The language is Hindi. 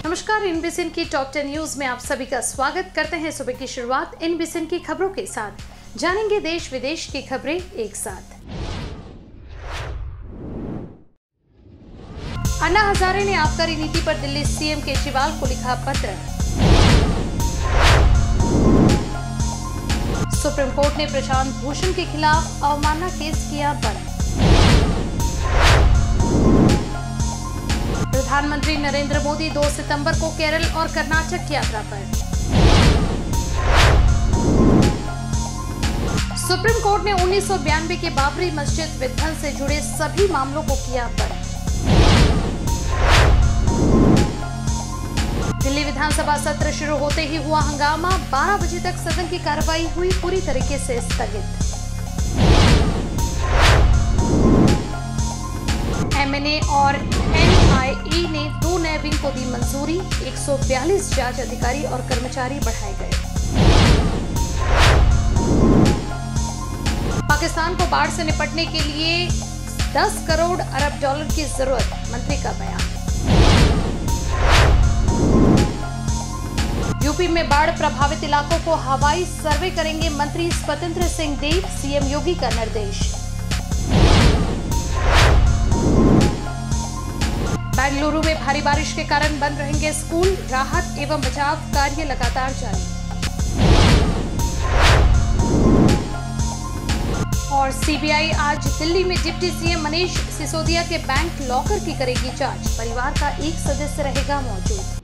नमस्कार, इनबीसीएन की टॉप 10 न्यूज में आप सभी का स्वागत करते हैं। सुबह की शुरुआत इनबीसीएन की खबरों के साथ। जानेंगे देश विदेश की खबरें एक साथ। अन्ना हजारे ने आबकारी नीति पर दिल्ली सीएम केजरीवाल को लिखा पत्र। सुप्रीम कोर्ट ने प्रशांत भूषण के खिलाफ अवमानना केस किया बंद। प्रधानमंत्री नरेंद्र मोदी 2 सितंबर को केरल और कर्नाटक की यात्रा पर। सुप्रीम कोर्ट ने 1992 के बाबरी मस्जिद विध्वंस से जुड़े सभी मामलों को किया बंद। दिल्ली विधानसभा सत्र शुरू होते ही हुआ हंगामा। 12 बजे तक सदन की कार्रवाई हुई पूरी तरीके से स्थगित। एमएनए और एनआईए ने 2 नए विंग को दी मंजूरी। 142 जांच अधिकारी और कर्मचारी बढ़ाए गए। पाकिस्तान को बाढ़ से निपटने के लिए 10 करोड़ अरब डॉलर की जरूरत, मंत्री का बयान। यूपी में बाढ़ प्रभावित इलाकों को हवाई सर्वे करेंगे मंत्री स्वतंत्र सिंह देव, सीएम योगी का निर्देश। बेंगलुरु में भारी बारिश के कारण बंद रहेंगे स्कूल। राहत एवं बचाव कार्य लगातार जारी। और सीबीआई आज दिल्ली में डिप्टी सीएम मनीष सिसोदिया के बैंक लॉकर की करेगी जांच। परिवार का एक सदस्य रहेगा मौजूद।